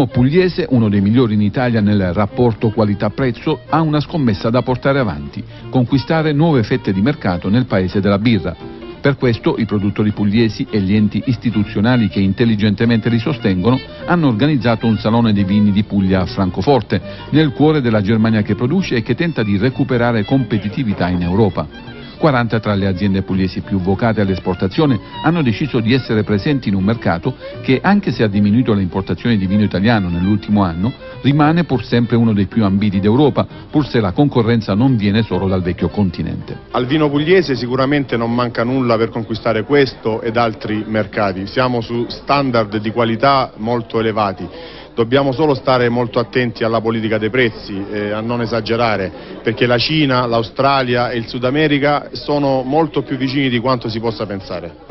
vino pugliese, uno dei migliori in Italia nel rapporto qualità-prezzo, ha una scommessa da portare avanti: conquistare nuove fette di mercato nel paese della birra. Per questo i produttori pugliesi e gli enti istituzionali che intelligentemente li sostengono hanno organizzato un salone dei vini di Puglia a Francoforte, nel cuore della Germania che produce e che tenta di recuperare competitività in Europa. 40 tra le aziende pugliesi più vocate all'esportazione hanno deciso di essere presenti in un mercato che, anche se ha diminuito le importazioni di vino italiano nell'ultimo anno, rimane pur sempre uno dei più ambiti d'Europa, pur se la concorrenza non viene solo dal vecchio continente. Al vino pugliese sicuramente non manca nulla per conquistare questo ed altri mercati. Siamo su standard di qualità molto elevati. Dobbiamo solo stare molto attenti alla politica dei prezzi, a non esagerare, perché la Cina, l'Australia e il Sud America sono molto più vicini di quanto si possa pensare.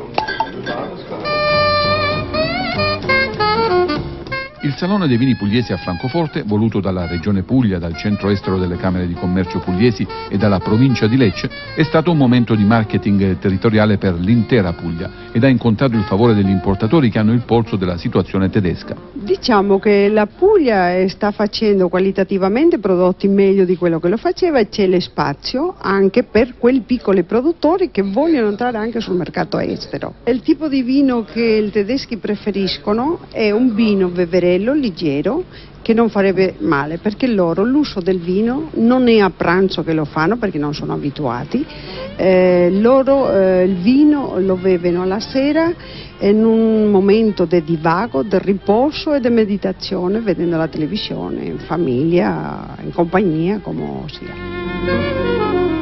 Il Salone dei Vini Pugliesi a Francoforte, voluto dalla Regione Puglia, dal Centro Estero delle Camere di Commercio Pugliesi e dalla Provincia di Lecce, è stato un momento di marketing territoriale per l'intera Puglia ed ha incontrato il favore degli importatori che hanno il polso della situazione tedesca. Diciamo che la Puglia sta facendo qualitativamente prodotti meglio di quello che lo faceva e c'è lo spazio anche per quei piccoli produttori che vogliono entrare anche sul mercato estero. Il tipo di vino che i tedeschi preferiscono è un vino beverello, leggero, che non farebbe male, perché loro l'uso del vino non è a pranzo che lo fanno perché non sono abituati, il vino lo bevono la sera in un momento di divago, di riposo e di meditazione, vedendo la televisione, in famiglia, in compagnia, come sia.